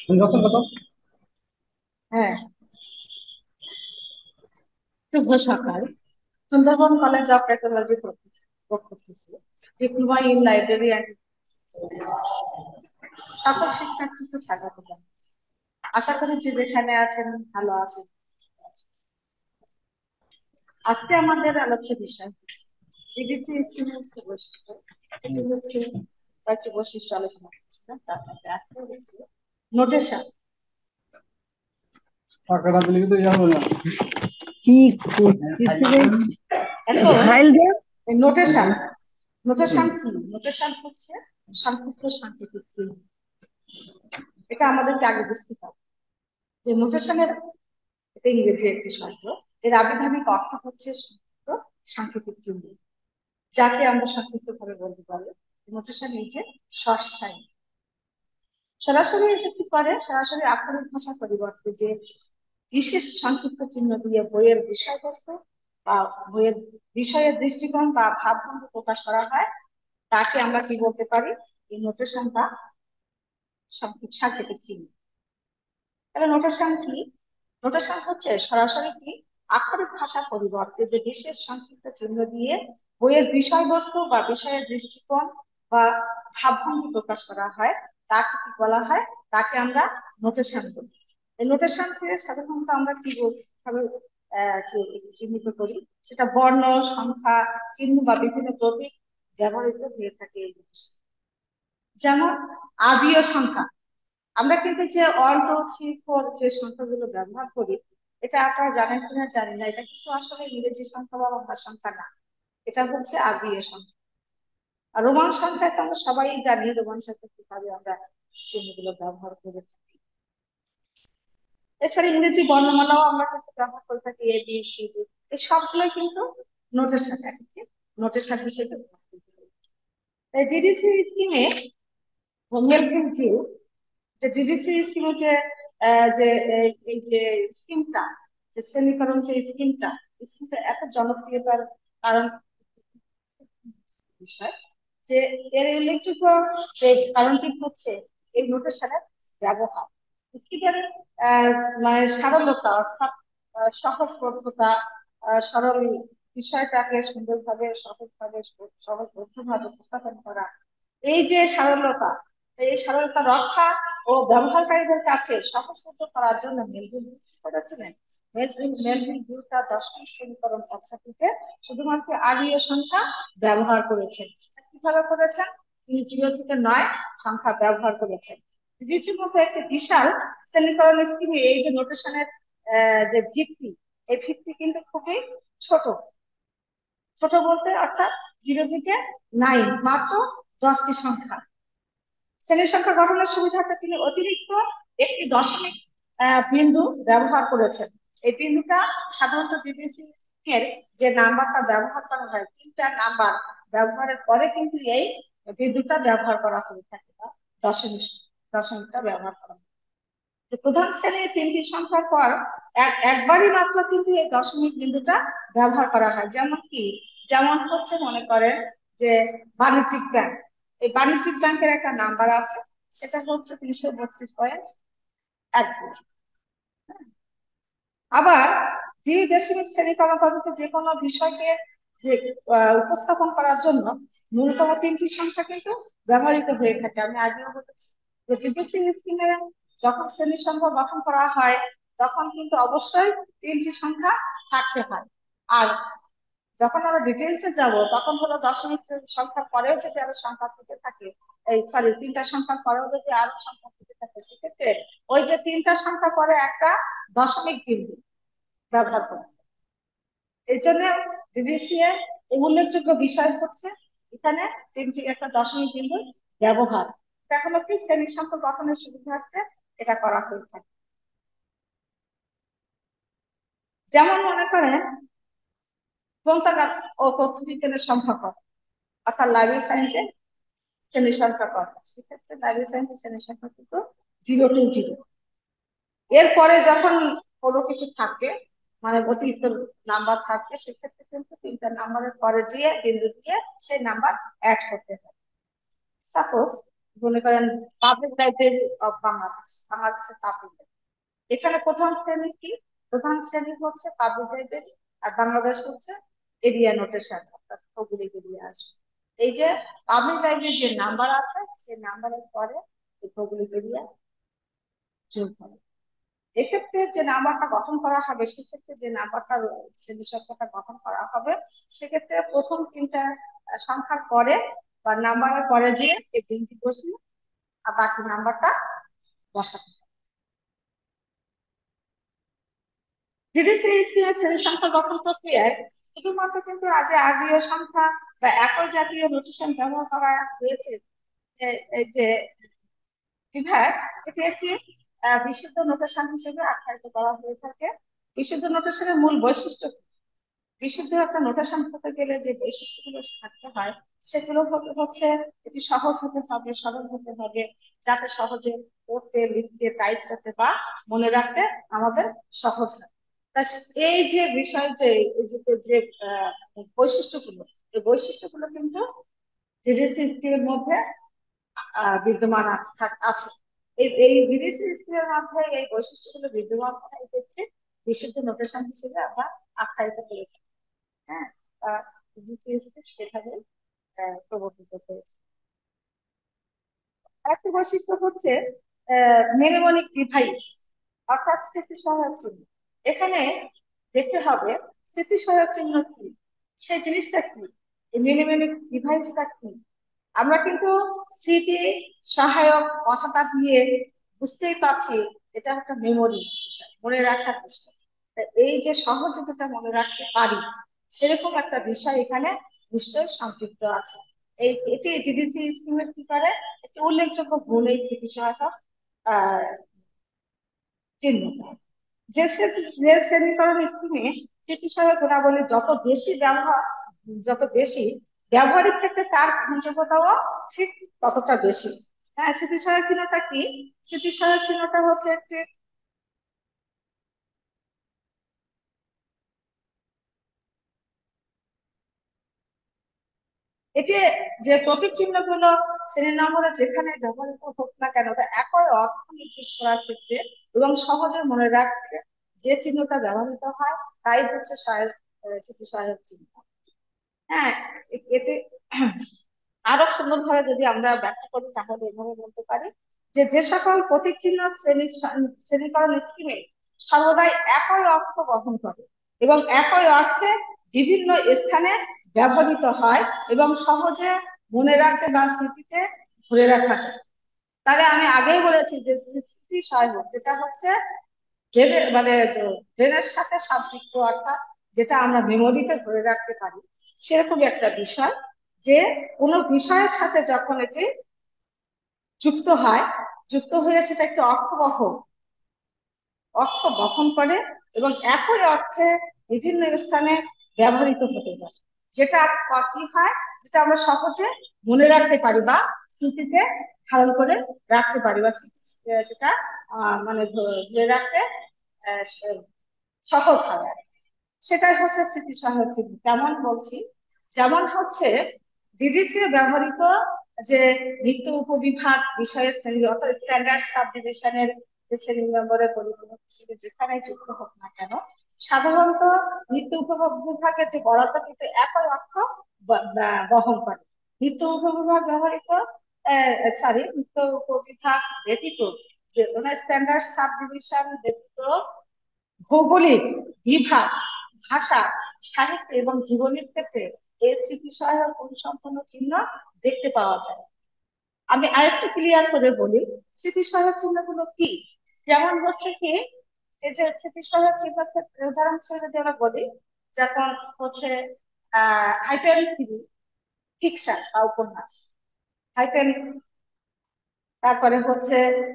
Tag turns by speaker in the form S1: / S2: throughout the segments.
S1: নির্বাচন কত?
S2: হ্যাঁ, শুভ সকাল। সুন্দরবন কলেজ অফ টেকনোলজি পক্ষ থেকে ডিপ্লোমা ইন লাইব্রেরি অ্যান্ড সকল শিক্ষার্থীকে স্বাগত জানাচ্ছি। আশা করি যে যেখানে আছেন ভালো আছেন। আজকে আমাদের আলোচ্য বিষয় হচ্ছে ডিবিসি স্কিমের বৈশিষ্ট্য। এটি হচ্ছে কয়েকটি বৈশিষ্ট্য আলোচনা করছিলাম, তার মধ্যে আজকে হচ্ছে নোটেশন।
S1: টাকাটা দিলে কিন্তু ইয়া হবে না।
S3: কি করতেছিলেন?
S2: এখন
S3: ফাইল দেন।
S2: নোটেশন, নোটেশন কি? নোটেশন হচ্ছে সংক্ষিপ্ত সাংকেতিক চিহ্ন। এটা আমাদেরকে আগে বুঝতে হবে যে নোটেশনের, এটা ইংরেজি একটি শব্দ, এর আবিধানিক অর্থ হচ্ছে সংক্ষিপ্ত সাংকেতিক চিহ্ন, যাকে আমরা সংক্ষিপ্ত ভাবে বলতে পারি notation is a short sign. সরাসরি এটা কি করে, সরাসরি আক্ষরিক ভাষা পরিবর্তে যে বিশেষ সংক্ষিপ্ত চিহ্ন দিয়ে বইয়ের বিষয়বস্তু বা বইয়ের বিষয়ের দৃষ্টিকোণ বা ভাবভঙ্গি প্রকাশ করা হয়, তাকে আমরা কি বলতে পারি? এই নোটেশন বা সাংকেতিক চিহ্ন। তাহলে নোটেশন কি? নোটেশন হচ্ছে সরাসরি কি আক্ষরিক ভাষা পরিবর্তে যে বিশেষ সংক্ষিপ্ত চিহ্ন দিয়ে বইয়ের বিষয়বস্তু বা বিষয়ের দৃষ্টিকোণ বা ভাবভঙ্গি প্রকাশ করা হয়, তাকে কি বলা হয়? তাকে আমরা নোটেশন বলি। এই নোটেশনকে সাধারণত আমরা কি ভাবে চিহ্নিত করি, সেটা বর্ণ, সংখ্যা, চিহ্ন বা বিভিন্ন প্রতীক ব্যবহৃত হয়ে থাকে এই নোটেশন। যেমন আরবিয় সংখ্যা, আমরা কিন্তু যে 1 2 3 4 যে সংখ্যাগুলো ব্যবহার করি, এটা আপনারা জানেন কিনা জানি না, এটা কিন্তু আসলে ইংরেজি সংখ্যা বা বাংলা সংখ্যা না, এটা হচ্ছে আরবীয় সংখ্যা। আর রোমান সংখ্যা তো আমরা সবাই জানি, রোমান সংখ্যা কিভাবে আমরা চিহ্নগুলো ব্যবহার করে থাকি। এছাড়া ইংরেজি বর্ণমালাও আমরা কিন্তু ব্যবহার করে থাকি, এ বি সি ডি, এই সবগুলোই কিন্তু নোটেশন, একটি নোটেশন হিসেবে ব্যবহার করতে পারি। তাই ডিডিসি স্কিমে মেলভিল ডিউ, যে ডিডিসি স্কিমের যে যে এই যে স্কিমটা, যে শ্রেণীকরণ যে স্কিমটা, স্কিমটা এত জনপ্রিয়তার কারণ বিষয় যে এর উল্লেখযোগ্য যে কারণটি হচ্ছে এই নোটেশনের ব্যবহার। স্কিমের মানে সারলতা, অর্থাৎ সহজবোধ্যতা, সরল বিষয়টাকে সুন্দরভাবে সহজভাবে সহজবোধ্যভাবে উপস্থাপন করা, এই যে সারলতা, এই সারলতা রক্ষা ও ব্যবহারকারীদের কাছে সহজবোধ্য করার জন্য মেলভিল কি করেছিলেন? মেলভিল ডিউ তার দশম শ্রেণীকরণ পদ্ধতিতে শুধুমাত্র আরবীয় সংখ্যা ব্যবহার করেছেন। সেটা কিভাবে করেছেন? তিনি 0 থেকে 9 সংখ্যা ব্যবহার করেছেন। ডিডিসির মতো একটি বিশাল শ্রেণীকরণ স্কিমে এই যে নোটেশনের যে ভিত্তি, এই ভিত্তি কিন্তু খুবই ছোট। ছোট বলতে অর্থাৎ 0 থেকে 9, মাত্র 10টি সংখ্যা। শ্রেণীর সংখ্যা গঠনের সুবিধার্থে তিনি অতিরিক্ত একটি দশমিক বিন্দু ব্যবহার করেছেন। এই বিন্দুটা সাধারণত ডিবিসি এর যে নাম্বারটা ব্যবহার করা হয়, 3টা নাম্বার ব্যবহারের পরে কিন্তু এই বিন্দুটা ব্যবহার করা হয়ে থাকে, বা দশমিক দশমিকটা ব্যবহার করা হয়। প্রধান শ্রেণীর 3টি সংখ্যার পর একবারই মাত্র কিন্তু এই দশমিক বিন্দুটা ব্যবহার করা হয়। যেমন কি, যেমন হচ্ছে মনে করেন যে বাণিজ্যিক ব্যাংক, এই বাণিজ্যিক ব্যাংকের একটা নাম্বার আছে, সেটা হচ্ছে 332.12। আবার দ্বি দশমিক শ্রেণীকরণ পদ্ধতি যে কোনো বিষয়কে যে উপস্থাপন করার জন্য ন্যূনতম 3টি সংখ্যা কিন্তু ব্যবহৃত হয়ে থাকে। আমি আগেও বলেছি যে ডিবিসি স্কিমে যখন শ্রেণী সংখ্যা গঠন করা হয়, তখন কিন্তু অবশ্যই 3টি সংখ্যা থাকতে হয়। আর যখন আমরা ডিটেলসে যাব, তখন হলো দশমিক সংখ্যার পরেও যদি আরো সংখ্যা থেকে থাকে, এই সরি 3টা সংখ্যার পরেও যদি আরো সংখ্যা থেকে থাকে, সেক্ষেত্রে ওই যে 3টা সংখ্যা পরে একটা দশমিক বিন্দু ব্যবহার করতে। এই জন্য ডিবিসি এর উল্লেখযোগ্য বিষয় হচ্ছে এখানে 3টি একটা দশমিক বিন্দুর ব্যবহার। এটা হলো কি শ্রেণী সংখ্যা গঠনের সুবিধার্থে এটা করা হয়ে থাকে। যেমন মনে করেন গ্রন্থাগার ও তথ্য বিজ্ঞানের সম্পর্ক, অর্থাৎ লাইব্রেরি সায়েন্সে শ্রেণী সংখ্যা কত, সেক্ষেত্রে লাইব্রেরি সায়েন্সের শ্রেণী সংখ্যা কিন্তু 0 to 0। এরপরে যখন কোনো কিছু থাকবে, মানে অতিরিক্ত নাম্বার থাকবে, সেক্ষেত্রে কিন্তু 3টা নাম্বারের পরে দিয়ে বিন্দু দিয়ে সেই নাম্বার অ্যাড করতে হবে। সাপোজ মনে করেন পাবলিক লাইব্রেরি অফ বাংলাদেশ, বাংলাদেশের পাবলিক। এখানে প্রধান শ্রেণী কি? প্রধান শ্রেণী হচ্ছে পাবলিক লাইব্রেরি, আর বাংলাদেশ হচ্ছে এরিয়া নোটেশন, অর্থাৎ ভৌগোলিক এরিয়া আসবে। এই যে পাবলিক লাইব্রেরির যে নাম্বার আছে সেই নাম্বারের পরে এই ভৌগোলিক এরিয়া যোগ হবে। এক্ষেত্রে যে নাম্বারটা গঠন করা হবে, সেক্ষেত্রে যে নাম্বারটা শ্রেণী সংখ্যাটা গঠন করা হবে, সেক্ষেত্রে প্রথম তিনটা সংখ্যার পরে বা নাম্বারের পরে যে এই তিনটি বসবে, আর বাকি নাম্বারটা বসাতে হবে। ডিডিসি স্কিমের শ্রেণী সংখ্যা গঠন প্রক্রিয়ায় শুধুমাত্র কিন্তু আজ আগ্রীয় সংখ্যা বা একই জাতীয় নোটেশন ব্যবহার করা হয়েছে, এই যে বিধায় এটি একটি বিশুদ্ধ নোটেশন হিসেবে আখ্যায়িত করা হয়ে থাকে। বিশুদ্ধ নোটেশনের মূল বৈশিষ্ট্য, বিশুদ্ধ একটা নোটেশন হতে গেলে যে বৈশিষ্ট্যগুলো থাকতে হয় সেগুলো হচ্ছে এটি সহজ হতে হবে, সরল হতে হবে, যাতে সহজে পড়তে, লিখতে, টাইপ করতে বা মনে রাখতে আমাদের সহজ হয়। তা এই যে বিষয় যে এই যে বৈশিষ্ট্যগুলো, এই বৈশিষ্ট্যগুলো কিন্তু ডিডিসি স্কিমের মধ্যে বিদ্যমান আছে। এই বিদেশি স্কিমের মধ্যে এই বৈশিষ্ট্যগুলো বিদ্যমান হয়, এই ক্ষেত্রে বিশুদ্ধ নোটেশন হিসেবে আমরা আখ্যায়িত করে থাকি। হ্যাঁ, বিদেশি স্কিম সেভাবে প্রবর্তিত হয়েছে। আরেকটি বৈশিষ্ট্য হচ্ছে মেনেমনিক ডিভাইস, অর্থাৎ স্মৃতিসহায়ক চিহ্ন। এখানে দেখতে হবে স্মৃতিসহায়ক চিহ্ন কি, সেই জিনিসটা কি, এই মেনেমনিক ডিভাইসটা কি। আমরা কিন্তু স্মৃতি সহায়ক কথাটা দিয়ে বুঝতেই পারছি এটা একটা মেমোরি বিষয়, মনে রাখার বিষয়। এই যে সহজে যেটা মনে রাখতে পারি, সেরকম একটা বিষয় এখানে নিশ্চয়ই সম্পৃক্ত আছে। এটি ডিডিসি স্কিমের কি করে, একটি উল্লেখযোগ্য গুণ এই স্মৃতি সহায়ক আহ চিহ্ন। যে শ্রেণীকরণ স্কিমে স্মৃতি সহায়ক গুণাবলী যত বেশি ব্যবহারিক ক্ষেত্রে তার গ্রহণযোগ্যতাও ঠিক ততটা বেশি। হ্যাঁ, স্মৃতিসহায়ক চিহ্নটা কি? স্মৃতিসহায়ক চিহ্নটা হচ্ছে একটি, এটি যে প্রতীক চিহ্নগুলো শ্রেণী নম্বরে যেখানে ব্যবহৃত হোক না কেন, তা একই অর্থ নির্দেশ করার ক্ষেত্রে এবং সহজে মনে রাখতে যে চিহ্নটা ব্যবহৃত হয় তাই হচ্ছে স্মৃতিসহায়ক চিহ্ন। হ্যাঁ, এতে আরো সুন্দরভাবে যদি আমরা ব্যাখ্যা করি তাহলে এভাবে বলতে পারি যে যে সকল প্রতীক চিহ্ন শ্রেণীকরণ স্কিমে সর্বদাই একই অর্থ বহন করে এবং একই অর্থে বিভিন্ন স্থানে ব্যবহৃত হয় এবং সহজে মনে রাখতে বা স্মৃতিতে ধরে রাখা যায়। তাহলে আমি আগেই বলেছি যে স্মৃতি সহায়ক যেটা হচ্ছে মানে ব্রেনের সাথে সম্পৃক্ত, অর্থাৎ যেটা আমরা মেমোরিতে ধরে রাখতে পারি, সেরকম একটা বিষয়, যে কোনো বিষয়ের সাথে যখন এটি যুক্ত হয়, যুক্ত হয়ে সেটা একটি অর্থ বহন করে এবং একই অর্থে বিভিন্ন স্থানে ব্যবহৃত হতে পারে, যেটা কি হয়, যেটা আমরা সহজে মনে রাখতে পারি বা স্মৃতিতে ধারণ করে রাখতে পারি বা সেটা মানে ধরে রাখতে সহজ হয় আর কি। সেটাই হচ্ছে স্মৃতি সহায়ক চিহ্ন। কেমন বলছি, যেমন হচ্ছে ডিডিসি ব্যবহৃত যে নিত্য উপবিভাগ বিষয়ের শ্রেণী, অর্থাৎ স্ট্যান্ডার্ড সাব ডিভিশনের যে শ্রেণী নম্বরের পরিপূরক হিসেবে যেখানে যুক্ত হোক না কেন, সাধারণত নিত্য উপবিভাগের যে বরাদ্দ কিন্তু একই অর্থ বহন করে। নিত্য উপবিভাগ ব্যবহৃত নিত্য উপবিভাগ ব্যতীত যে স্ট্যান্ডার্ড সাব ডিভিশন ব্যতীত ভৌগোলিক বিভাগ, ভাষা, সাহিত্য এবং জীবনের ক্ষেত্রে এই স্মৃতি সহায়ক অনুসম্পন্ন চিহ্ন দেখতে পাওয়া যায়। আমি আরেকটু ক্লিয়ার করে বলি স্মৃতি সহায়ক চিহ্নগুলো কি। যেমন হচ্ছে কি, এই যে স্মৃতি সহায়ক চিহ্নের ক্ষেত্রে উদাহরণ হিসেবে যদি আমরা বলি, যখন হচ্ছে হাইপেন ফিকশন বা উপন্যাস, হাইপেন, তারপরে হচ্ছে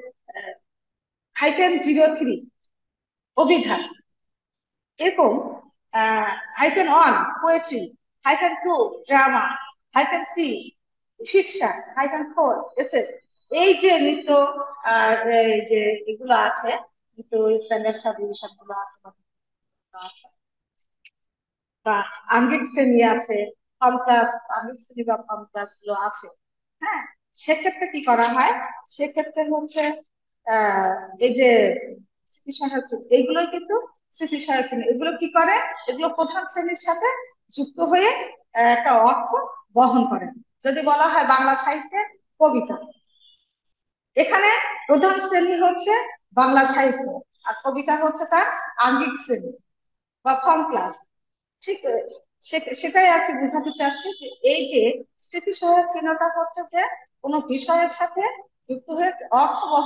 S2: -03 অভিধান, এরকম -1 পোয়েট্রি, -2 ড্রামা, -3 ফিকশন, -4 এসে, এই যে নিত্য এই যে এগুলো আছে, নিত্য স্ট্যান্ডার্ড সাবডিভিশন গুলো আছে বা আঙ্গিক শ্রেণী আছে, ফর্ম ক্লাস, আঙ্গিক শ্রেণী বা ফর্ম ক্লাস গুলো আছে। হ্যাঁ, সেক্ষেত্রে কি করা হয়, সেক্ষেত্রে হচ্ছে এই যে স্মৃতিসহায়ক চিহ্ন, এইগুলোই কিন্তু স্মৃতিসহায়ক চিহ্ন। এগুলো কি করে, এগুলো প্রধান শ্রেণীর সাথে যুক্ত হয়ে একটা অর্থ বহন করে। যদি বলা হয় বাংলা সাহিত্যে কবিতা, এখানে প্রধান শ্রেণী হচ্ছে বাংলা সাহিত্য, আর কবিতা হচ্ছে তার আঙ্গিক শ্রেণী বা ফর্ম ক্লাস। ঠিক সেটাই আর কি বোঝাতে চাচ্ছি, যে এই যে স্মৃতিসহায়ক চিহ্নটা হচ্ছে যে কোনো বিষয়ের সাথে যুক্ত হয়ে অর্থবহ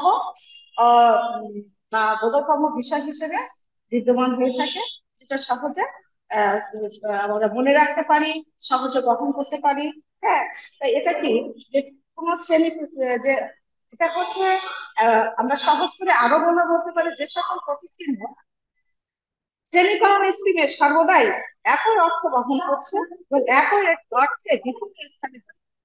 S2: বা বোধগম্য বিষয় হিসেবে বিদ্যমান হয়ে থাকে, যেটা সহজে আমরা মনে রাখতে পারি, সহজে বহন করতে পারি। হ্যাঁ, তাই এটা কি, যে কোনো শ্রেণী, যে এটা হচ্ছে আমরা সহজ করে আরো বলতে পারি, যে সকল প্রতীক চিহ্ন শ্রেণীকরণ স্কিমে সর্বদাই একই অর্থ বহন করছে এবং একই অর্থে বিভিন্ন স্থানে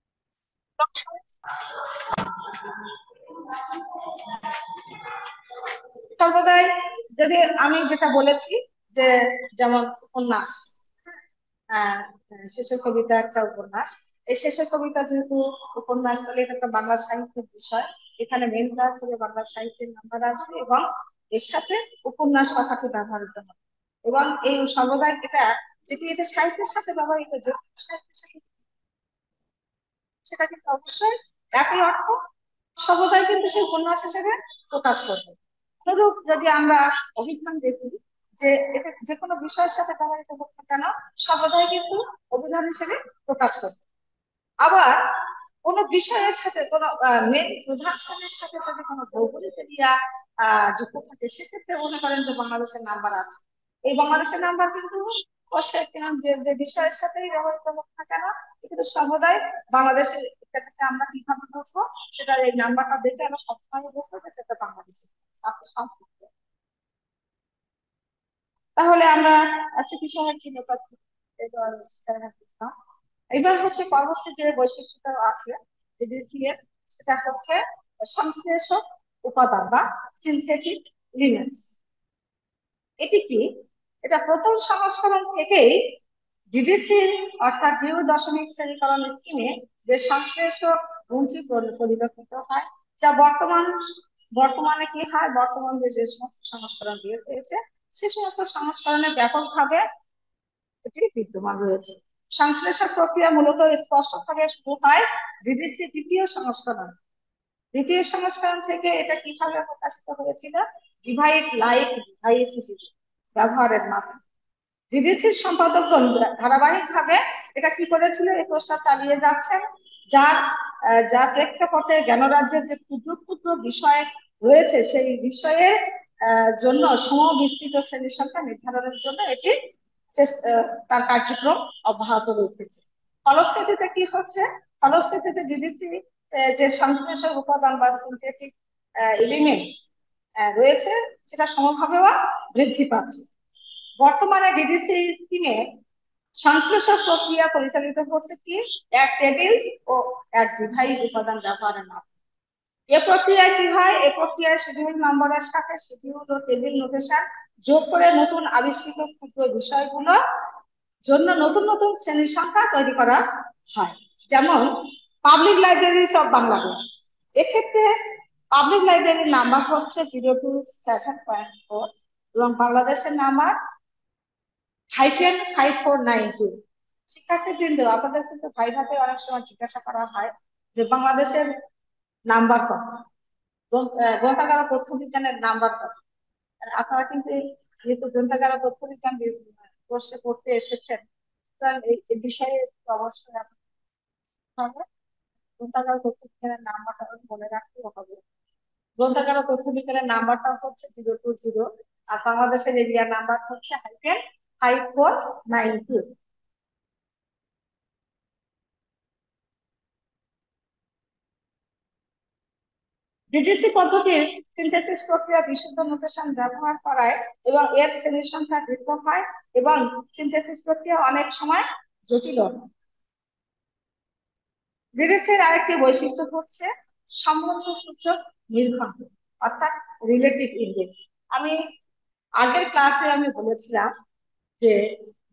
S2: সর্বদাই, যদি আমি যেটা বলেছি যে যেমন উপন্যাস, আহ শেষের কবিতা একটা উপন্যাস, এই শেষের কবিতা যেহেতু উপন্যাস, তাহলে এটা একটা বাংলা সাহিত্যের বিষয়। এখানে মেন ক্লাস হবে বাংলা সাহিত্যের নাম্বার আসবে এবং এর সাথে উপন্যাস কথাটি ব্যবহৃত হবে। এবং এই সর্বদাই এটা, যেটি এটা সাহিত্যের সাথে ব্যবহৃত, যে সাহিত্যের সাথে, সেটা কিন্তু অবশ্যই একই অর্থ সর্বদাই কিন্তু সেই উপন্যাস হিসেবে প্রকাশ করবে। ধরুক যদি আমরা অভিধান দেখি, যে এটা যে কোনো বিষয়ের সাথে ব্যবহৃত হোক না কেন, সর্বদাই কিন্তু অভিধান হিসেবে প্রকাশ করবে। আবার কোন বিষয়ের সাথে কোন মেন প্রধান শ্রেণীর সাথে যদি কোনো ভৌগোলিক এরিয়া যুক্ত থাকে, সেক্ষেত্রে মনে করেন যে বাংলাদেশের নাম্বার আছে, এই বাংলাদেশের নাম্বার কিন্তু অবশ্যই যে যে বিষয়ের সাথেই ব্যবহৃত হোক না কেন, কিন্তু সর্বদাই বাংলাদেশের, এটাকে আমরা কিভাবে বুঝবো, সেটা এই নাম্বারটা দেখে আমরা সবসময় বুঝবো যে এটা বাংলাদেশের সাথে সম্পৃক্ত। তাহলে আমরা স্মৃতিসহায়ক চিহ্নটা এবার সেটা বুঝলাম। এবার হচ্ছে পরবর্তী যে বৈশিষ্ট্যটা আছে ডিডিসিএর, সেটা হচ্ছে সংশ্লেষক উপাদান বা সিনথেটিক এলিমেন্টস। এটি কি, এটা প্রথম সংস্করণ থেকেই ডিডিসি অর্থাৎ ২.০ শ্রেণীকরণ স্কিমে যে সংশ্লেষক গুণটি পরিলক্ষিত হয়, যা বর্তমানে কি হয়, বর্তমান যে সমস্ত সংস্করণ বের হয়েছে, সে সমস্ত সংস্করণে ব্যাপকভাবে এটি বিদ্যমান রয়েছে। সংশ্লেষণ প্রক্রিয়া মূলত স্পষ্টভাবে শুরু হয় বিবিসি দ্বিতীয় সংস্করণ থেকে। এটা কিভাবে প্রকাশিত হয়েছিল, ডিভাইড লাইক ডিভাইস হিসেবে ব্যবহারের মাধ্যমে। বিবিসির সম্পাদকগণ ধারাবাহিকভাবে এটা কি করেছিল, এই প্রশ্ন চালিয়ে যাচ্ছেন, যার যার প্রেক্ষাপটে জ্ঞানরাজ্যের যে ক্ষুদ্র ক্ষুদ্র বিষয় রয়েছে, সেই বিষয়ের জন্য সমবিস্তৃত শ্রেণী সংখ্যা নির্ধারণের জন্য এটি তার কার্যক্রম অব্যাহত রেখেছে। ফলশ্রুতিতে কি হচ্ছে, ফলশ্রুতিতে ডিডিসি যে সংশ্লেষক উপাদান বা সিনথেটিক এলিমেন্টস রয়েছে, সেটা সমভাবে বৃদ্ধি পাচ্ছে। বর্তমানে ডিডিসি স্কিমে সংশ্লেষক প্রক্রিয়া পরিচালিত হচ্ছে কি, এক টেবিল ও এক ডিভাইস উপাদান ব্যবহারের মাধ্যমে। এ প্রক্রিয়ায় কি হয়, এ প্রক্রিয়ায় শিডিউল নম্বরের সাথে শিডিউল ও টেবিল নোটেশন যোগ করে নতুন আবিষ্কৃত ক্ষুদ্র বিষয়গুলো জন্য নতুন নতুন শ্রেণীর সংখ্যা তৈরি করা হয়। যেমন পাবলিক লাইব্রেরিজ অফ বাংলাদেশ, এক্ষেত্রে পাবলিক লাইব্রেরির নাম্বার হচ্ছে 027.4 এবং বাংলাদেশের নাম্বার -5492। শিক্ষার্থীবৃন্দ, আপনাদের কিন্তু ভাইভাবে অনেক সময় জিজ্ঞাসা করা হয় যে বাংলাদেশের নাম্বার কত, গ্রন্থাগার তথ্য বিজ্ঞানের নাম্বার কত। আপনারা কিন্তু যেহেতু গ্রন্থাগার তথ্য বিজ্ঞান কোর্সে পড়তে এসেছেন, এই বিষয়ে অবশ্যই হবে, গ্রন্থাগার তথ্য বিজ্ঞানের নাম্বারটা মনে রাখতে হবে। গ্রন্থাগার তথ্য বিজ্ঞানের নাম্বারটা হচ্ছে 020, আর বাংলাদেশের এরিয়া নাম্বার হচ্ছে -5492। ডিডিসি পদ্ধতির সিনথেসিস প্রক্রিয়া বিশুদ্ধ নোটেশন ব্যবহার করায় এবং এর শ্রেণীর সংখ্যা দীর্ঘ হয় এবং সিনথেসিস প্রক্রিয়া অনেক সময় জটিল হয়। ডিডিসির আরেকটি বৈশিষ্ট্য হচ্ছে সম্বন্ধ সূচক নির্ঘণ্ট, অর্থাৎ রিলেটিভ ইন্ডেক্স। আমি আগের ক্লাসে আমি বলেছিলাম যে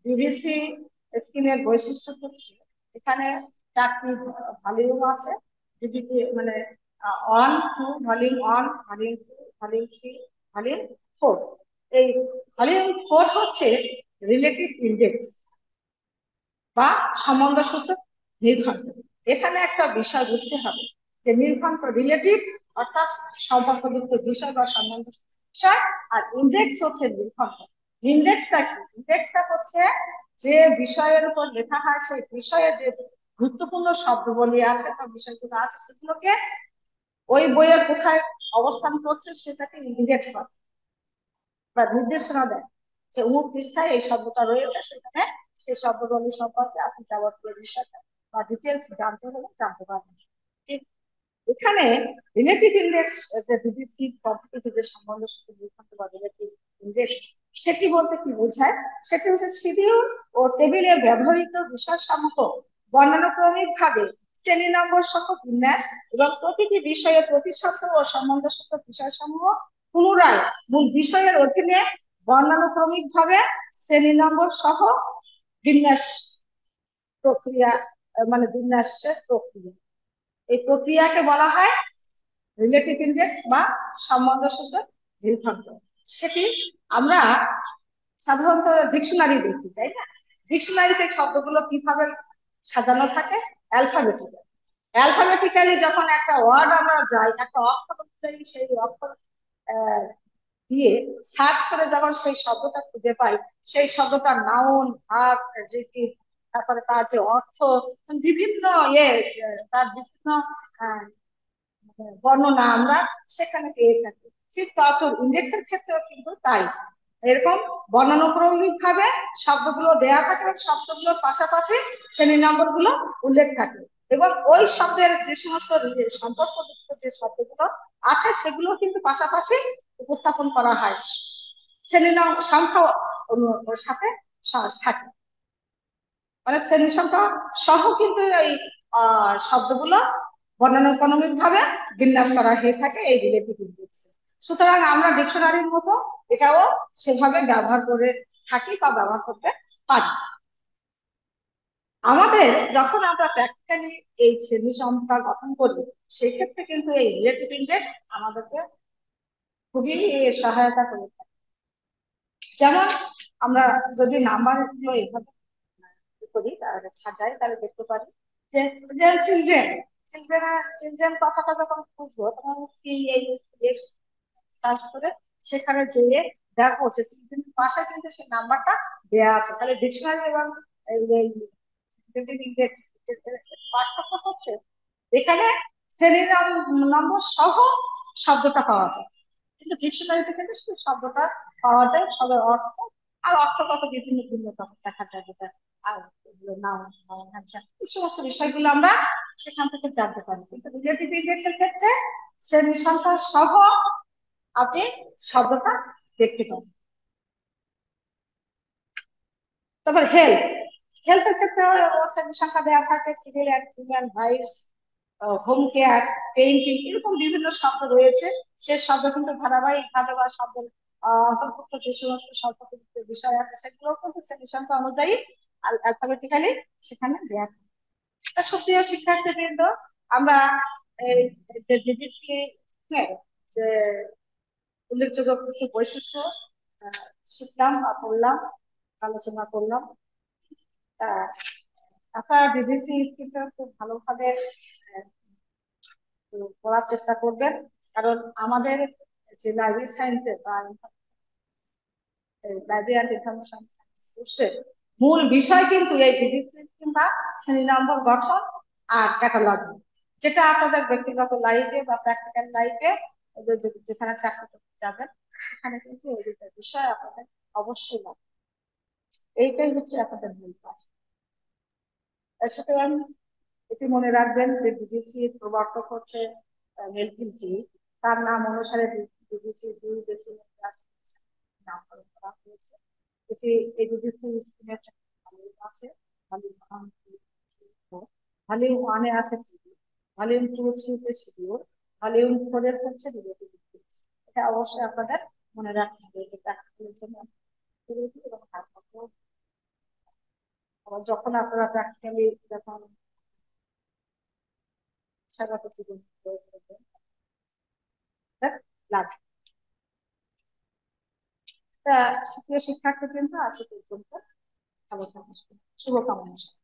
S2: ডিডিসি স্কিমের বৈশিষ্ট্য হচ্ছে এখানে 4টি ভ্যালু আছে, মানে 1, 2, ভলিউম 1, ভলিউম 2, ভলিউম 3, ভলিউম 4। এই ভলিউম 4 হচ্ছে রিলেটিভ ইন্ডেক্স বা সম্বন্ধসূচক নির্ঘণ্ট। এখানে একটা বিষয় বুঝতে হবে যে নির্ঘণ্ট রিলেটিভ অর্থাৎ সম্পর্কযুক্ত বিষয় বা সম্বন্ধ বিষয়, আর ইন্ডেক্স হচ্ছে নির্ঘণ্ট। ইন্ডেক্সটা কি? ইন্ডেক্সটা হচ্ছে যে বিষয়ের উপর লেখা হয় সেই বিষয়ে যে গুরুত্বপূর্ণ শব্দবলী আছে বা বিষয়গুলো আছে সেগুলোকে ওই বইয়ের কোথায় অবস্থান করছে সেটাকে ইন্ডিকেট করে বা নির্দেশনা দেয় যে অমুক পৃষ্ঠায় এই শব্দটা রয়েছে, সেখানে সেই শব্দবলী সম্পর্কে আপনি যাবতীয় বিষয়টা বা ডিটেলস জানতে হলে জানতে পারবেন। ঠিক এখানে রিলেটিভ ইন্ডেক্স, যে ডিবিসি পদ্ধতিতে যে সম্বন্ধ সূচক নির্ঘণ্ট বা রিলেটিভ ইন্ডেক্স, সেটি বলতে কি বোঝায়? সেটি হচ্ছে শিডিউল ও টেবিলে ব্যবহৃত বিষয় সমূহ বর্ণানুক্রমিক ভাবে শ্রেণী নম্বর সহ বিন্যাস এবং প্রতিটি বিষয়ে প্রতিশব্দ ও সম্বন্ধ সূচক বিষয় সমূহ পুনরায় মূল বিষয়ের অধীনে বর্ণানুক্রমিক ভাবে শ্রেণী নম্বর সহ বিন্যাস প্রক্রিয়া, মানে বিন্যাসের প্রক্রিয়া। এই প্রক্রিয়াকে বলা হয় রিলেটিভ ইন্ডেক্স বা সম্বন্ধসূচক নির্ঘণ্ট। সেটি আমরা সাধারণত ডিকশনারি দেখি, তাই না? ডিকশনারিতে শব্দগুলো কিভাবে সাজানো থাকে? অ্যালফাবেটিক্যালি। অ্যালফাবেটিক্যালি যখন একটা ওয়ার্ড আমরা যাই, একটা অক্ষর অনুযায়ী সেই অক্ষর দিয়ে সার্চ করে যখন সেই শব্দটা খুঁজে পাই, সেই শব্দটার নাউন, ভার্ব, অ্যাডজেক্টিভ, তারপরে তার যে অর্থ, বিভিন্ন তার বিভিন্ন বর্ণনা আমরা সেখানে পেয়ে থাকি। ঠিক তখন ইন্ডেক্সের ক্ষেত্রেও কিন্তু তাই। এরকম বর্ণানুক্রমিক ভাবে শব্দগুলো দেয়া থাকে এবং শব্দগুলোর পাশাপাশি শ্রেণী নম্বর গুলো উল্লেখ থাকে, এবং ওই শব্দের যে সমস্ত সম্পর্কযুক্ত যে শব্দগুলো আছে সেগুলো কিন্তু পাশাপাশি উপস্থাপন করা হয় শ্রেণী সংখ্যা সাথে থাকে। মানে শ্রেণী সংখ্যা সহ কিন্তু এই শব্দগুলো বর্ণানুক্রমিক ভাবে বিন্যাস করা হয়ে থাকে এই রিলেটিভ ইন্ডেক্সে। সুতরাং আমরা ডিকশনারির মতো এটাও সেভাবে ব্যবহার করে থাকি বা ব্যবহার করতে পারি। আমাদের যখন আমরা প্র্যাকটিক্যালি এই শ্রেণী সংখ্যা গঠন করি, সেই ক্ষেত্রে কিন্তু এই রিলেটিভ ইন্ডেক্স আমাদেরকে খুবই সহায়তা করে থাকে। যেমন আমরা যদি নাম্বার গুলো এইভাবে করি, তাহলে সাজাই, তাহলে দেখতে পারি যে চিলড্রেন, চিলড্রেন কথাটা যখন খুঁজবো তখন সার্চ করে সেখানে যেয়ে দেখো যে চিলড্রেন পাশে কিন্তু সেই নাম্বারটা দেয়া আছে। তাহলে ডিকশনারি এবং পার্থক্য হচ্ছে এখানে শ্রেণীর নম্বর সহ শব্দটা পাওয়া যায়, কিন্তু ডিকশনারিতে কিন্তু শুধু শব্দটা পাওয়া যায়, শব্দের অর্থ আর অর্থগত বিভিন্ন ভিন্নতা দেখা যায়, যেটা আর এই সমস্ত বিষয়গুলো আমরা সেখান থেকে জানতে পারি। কিন্তু রিলেটিভ ইন্ডেক্স এর ক্ষেত্রে শ্রেণী সংখ্যা সহ আপনি শব্দটা দেখতে পাবেন। তারপর হেলথ, হেলথের ক্ষেত্রে শ্রেণী সংখ্যা দেওয়া থাকে civil and human rights, home care, painting, এরকম বিভিন্ন শব্দ রয়েছে। সে শব্দ কিন্তু ধারাবাহিক ভাবে বা শব্দের অন্তর্ভুক্ত যে সমস্ত সম্পর্কিত বিষয় আছে সেগুলো কিন্তু শ্রেণী সংখ্যা অনুযায়ী অ্যালফাবেটিক্যালি সেখানে দেওয়া থাকে। সুপ্রিয় শিক্ষার্থীবৃন্দ, আমরা এই যে ডিবিসি যে উল্লেখযোগ্য কিছু বৈশিষ্ট্য শিখলাম বা পড়লাম, আলোচনা করলাম। আপনারা ডিবিসি স্কিলটা খুব ভালোভাবে পড়ার চেষ্টা করবেন, কারণ আমাদের যে লাইব্রেরি সায়েন্সের বা লাইব্রেরি অ্যান্ড ইনফরমেশন সায়েন্স কোর্সের মূল বিষয় কিন্তু এই ডিবিসি কিংবা শ্রেণী নম্বর গঠন আর ক্যাটালগ, যেটা আপনাদের ব্যক্তিগত লাইফে বা প্র্যাকটিক্যাল লাইফে যেখানে চাকরি করতে যাবেন সেখানে কিন্তু এই দুটো বিষয় আপনাদের অবশ্যই লাগবে। এইটাই হচ্ছে আপনাদের মূল কাজ। সুতরাং এটি মনে রাখবেন যে ডিবিসি প্রবর্তক হচ্ছে মেলভিল টি। তার নাম অনুসারে ডিবিসি দুই ডেসিমেল নামকরণ করা হয়েছে। এটি এই ডিবিসি স্কিমের আছে। ভলিউম ওয়ানে আছে টিভি, ভলিউম টু থ্রিতে শিডিউল, ভলিউম ফোর এর হচ্ছে রিলেটিভ ইন্ডেক্স। এটা অবশ্যই আপনাদের মনে রাখতে হবে। এটা জন্য এবং যখন আপনারা প্র্যাকটিক্যালি যখন পেশাগত জীবন গড়ে তুলবেন, লাভ। তা সুপ্রিয় শিক্ষার্থী কিন্তু আজকে পর্যন্ত ভালো থাকুন, শুভকামনা।